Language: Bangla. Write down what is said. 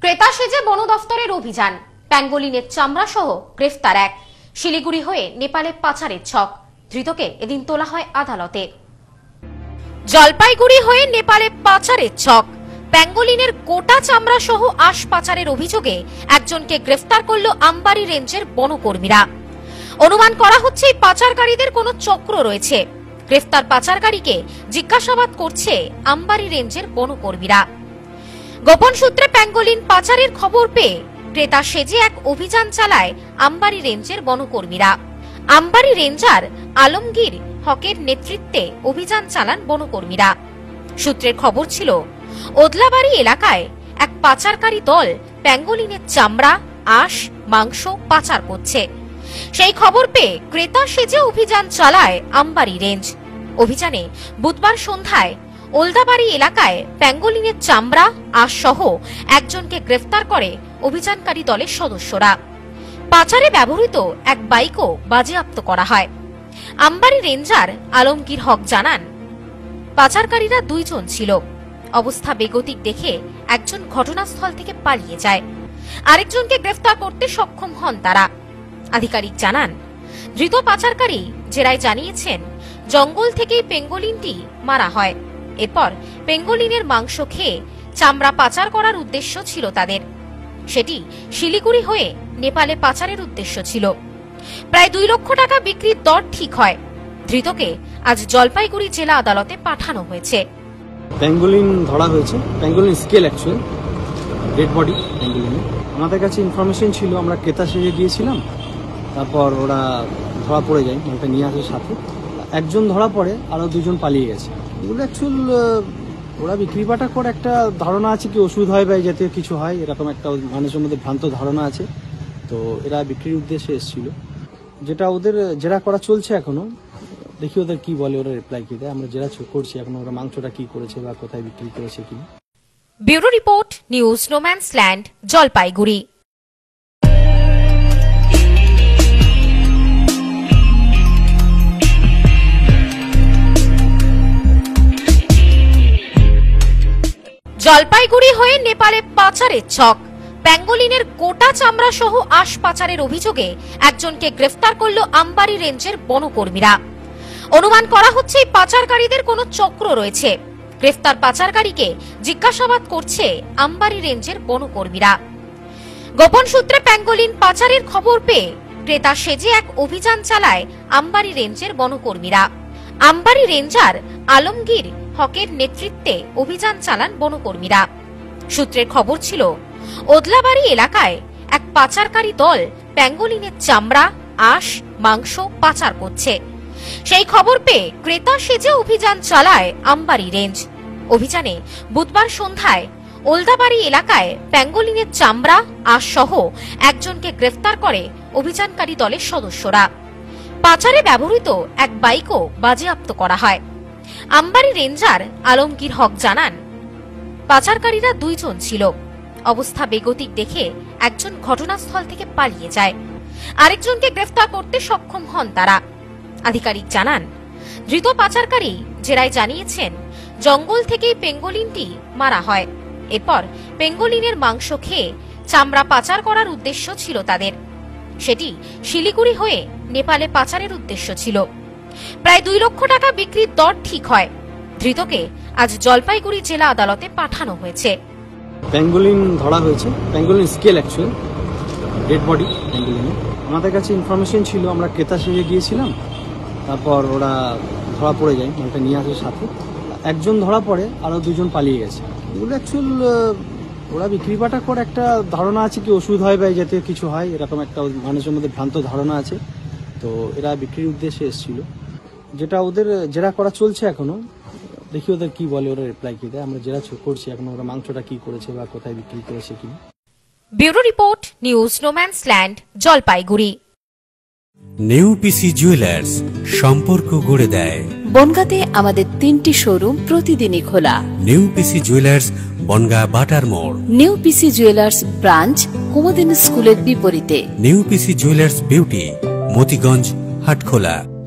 ক্রেতা সেজে বন দফতরের অভিযান, প্যাঙ্গোলিনের চামড়া সহ গ্রেফতার এক। শিলিগুড়ি হয়ে নেপালে পাচারের ছক, ধৃতকে এদিন তোলা হয় আদালতে। জলপাইগুড়ি হয়ে নেপালে পাচারের ছক, প্যাঙ্গোলিনের গোটা চামড়া সহ আঁশ পাচারের অভিযোগে একজনকে গ্রেফতার করল আমবাড়ি রেঞ্জের বনকর্মীরা। অনুমান করা হচ্ছে এই পাচারকারীদের কোনো চক্র রয়েছে। গ্রেফতার পাচারকারীকে জিজ্ঞাসাবাদ করছে আমবাড়ি রেঞ্জের বনকর্মীরা। গোপন সূত্রে প্যাঙ্গোলিন পাচারের খবর পেয়ে ক্রেতা সেজে এক অভিযান চালায় আমবাড়ি রেঞ্জের বনকর্মীরা। আমবাড়ি রেঞ্জার আলমগীর হকের নেতৃত্বে অভিযান চালান বনকর্মীরা। সূত্রের খবর ছিল ওদলাবাড়ি এলাকায় এক পাচারকারী দল প্যাঙ্গোলিনের চামড়া, আঁশ, মাংস পাচার করছে। সেই খবর পেয়ে ক্রেতা সেজে অভিযান চালায় আমবাড়ি রেঞ্জ। অভিযানে বুধবার সন্ধ্যায় ওলদাবাড়ি এলাকায় প্যাঙ্গোলিনের চামড়া, আঁশ সহ একজনকে গ্রেফতার করে অভিযানকারী দলের সদস্যরা। পাচারে ব্যবহৃত এক বাইকও বাজেয়াপ্ত করা হয়। আমবাড়ি রেঞ্জার আলমগীর হক জানান, পাচারকারীরা দুইজন ছিল। অবস্থা বেগতিক দেখে একজন ঘটনাস্থল থেকে পালিয়ে যায়, আরেকজনকে গ্রেফতার করতে সক্ষম হন তারা। আধিকারিক জানান, ধৃত পাচারকারী জেরায় জানিয়েছেন জঙ্গল থেকেই পেঙ্গোলিনটি মারা হয়। এরপর পেঙ্গোলিনের মাংস খেয়ে চামড়া পাচার করার উদ্দেশ্য ছিল তাদের। সেটি শিলিগুড়ি হয়ে নেপালে পাচারের উদ্দেশ্য ছিল। প্রায় 2 লক্ষ টাকা বিক্রির দর ঠিক হয়। ধৃতকে আজ জলপাইগুড়ি জেলা আদালতে পাঠানো হয়েছে। প্যাঙ্গোলিন ধরা হয়েছে, pangolin scale actual dead body প্যাঙ্গোলিনের। আমাদের কাছে ইনফরমেশন ছিল, আমরা ক্রেতা সেজে গিয়েছিলাম, তারপর ওরা ধরা পড়ে যায়, ওটা নিয়ে আসে সাথে। একজন ধরা পড়ে, আরও 2 জন পালিয়ে গেছে। এগুলো অ্যাকচুয়াল ওরা বিক্রি বাটা করে একটা ধারণা আছে কি ওষুধ হয় বা এই জাতীয় কিছু হয়, এরকম একটা মানুষের মধ্যে ভ্রান্ত ধারণা আছে। তো এরা বিক্রির উদ্দেশ্যে এসেছিল, যেটা ওদের জেরা করা চলছে এখনো। দেখি ওদের কি বলে, ওরা রিপ্লাই কি দেয়। আমরা জেরা করছি এখন, ওরা মাংসটা কি করেছে বা কোথায় বিক্রি করেছে কি। Bureau report, news no man's land, Jalpaiguri. Jalpaiguri হয়ে নেপালে পাচারের ছক, প্যাঙ্গোলিনের গোটা চামড়া সহ আঁশ পাচারের অভিযোগে একজনকে গ্রেফতার করল আমবাড়ি রেঞ্জের বনকর্মীরা। অনুমান করা হচ্ছে এই পাচারকারীদের কোনো চক্র রয়েছে। গ্রেফতার পাচারকারীকে জিজ্ঞাসাবাদ করছে আমবাড়ি রেঞ্জের বনকর্মীরা। গোপন সূত্রে প্যাঙ্গোলিন পাচারের খবর পেয়ে ক্রেতা সেজে এক অভিযান চালায় আমবাড়ি রেঞ্জের বনকর্মীরা। আমবাড়ি রেঞ্জার আলমগীর হকের নেতৃত্বে অভিযান চালান বনকর্মীরা। সূত্রের খবর ছিল ওদলাবাড়ি এলাকায় এক পাচারকারী দল প্যাঙ্গোলিনের চামড়া, আঁশ, মাংস পাচার করছে। সেই খবর পেয়ে ক্রেতা সেজে অভিযান চালায় আমবাড়ি রেঞ্জ। অভিযানে বুধবার সন্ধ্যায় ওলদাবাড়ি এলাকায় প্যাঙ্গোলিনের চামড়া, আঁশ সহ একজনকে গ্রেফতার করে অভিযানকারী দলের সদস্যরা। পাচারে ব্যবহৃত এক বাইকও বাজেয়াপ্ত করা হয়। আমবাড়ি রেঞ্জার আলমগীর হক জানান, পাচারকারীরা 2 জন ছিল। অবস্থা বেগতিক দেখে একজন ঘটনাস্থল থেকে পালিয়ে যায়, আরেকজনকে গ্রেফতার করতে সক্ষম হন তারা। আধিকারিক জানান, ধৃত পাচারকারী জেরায় জানিয়েছেন জঙ্গল থেকেই পেঙ্গোলিনটি মারা হয়। এরপর পেঙ্গোলিনের মাংস খেয়ে চামড়া পাচার করার উদ্দেশ্য ছিল তাদের। সেটি শিলিগুড়ি হয়ে নেপালে পাচারের উদ্দেশ্য ছিল। প্রায় 2 লক্ষ টাকা বিক্রির দর ঠিক হয়। ধৃতকে আজ জলপাইগুড়ি জেলা আদালতে পাঠানো হয়েছে। প্যাঙ্গোলিন ধরা হয়েছে, pangolin scale actual dead body প্যাঙ্গোলিনের। আমাদের কাছে ইনফরমেশন ছিল, আমরা ক্রেতা সেজে গিয়েছিলাম, তারপর ওরা ধরা পড়ে যায়, ওটা নিয়ে আসে সাথে। একজন ধরা পড়ে, আরও 2 জন পালিয়ে গেছে। এগুলো অ্যাকচুয়াল ওরা বিক্রি বাটা করে একটা ধারণা আছে কি ওষুধ হয় বা এই জাতীয় কিছু হয়, এরকম একটা মানুষের মধ্যে ভ্রান্ত ধারণা আছে। তো এরা বিক্রির উদ্দেশ্যে এসেছিল, যেটা ওদের জেরা করা চলছে এখনো। দেখি ওদের কি বলে, ওরা রিপ্লাই কি দেয়। আমরা জেরা করছি এখন, ওরা মাংসটা কি করেছে বা কোথায় বিক্রি করেছে কি। Bureau report, news no man's land, Jalpaiguri. New PC jewellers, সম্পর্ক গড়ে দেয়। বনগাঁতে আমাদের 3টি শোরুম প্রতিদিনই খোলা। New PC jewellers, Bangaon Batar মোড়। New PC jewellers branch Kumudini স্কুলের বিপরীতে। New PC jewellers beauty, Motiganj, Hatkhola.